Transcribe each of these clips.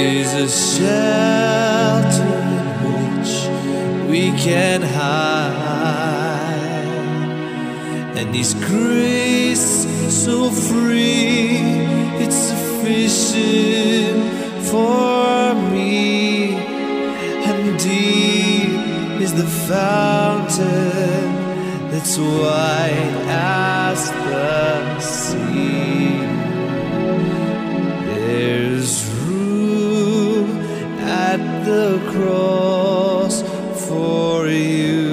is a shelter in which we can hide, and His grace so free, it's sufficient for me, and deep is the fountain that's white as the sea. There's room at the cross for you.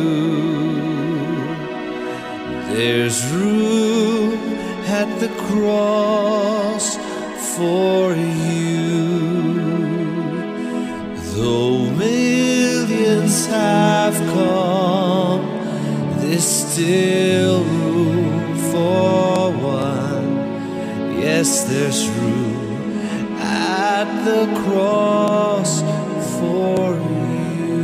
There's room at the cross for you. Though millions have come, there's still room for one. Yes, there's room at the cross for you.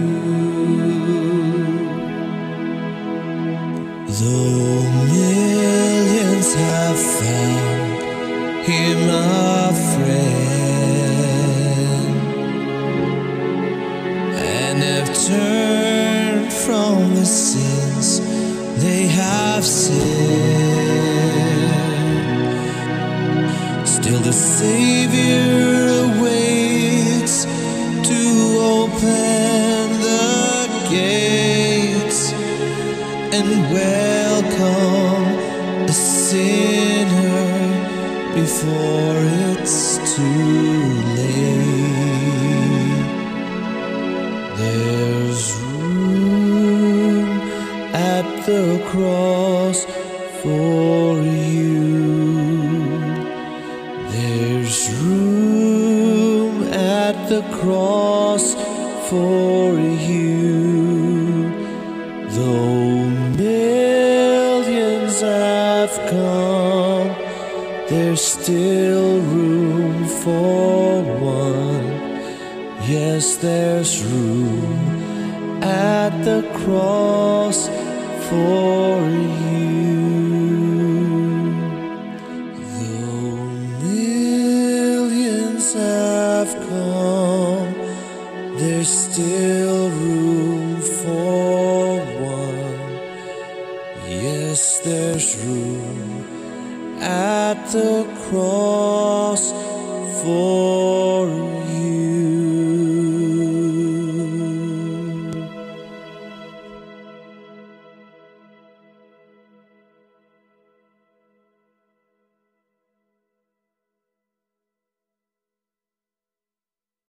Though millions have found Him a friend and have turned from the sins they have sinned, still the Savior awaits to open the gates and welcome a sinner before it's too late. There's room at the cross for you. There's room at the cross for you. Though millions have come, there's still room for one. Yes, there's room at the cross for you. Though millions have come, there's still room for one. Yes, there's room at the cross for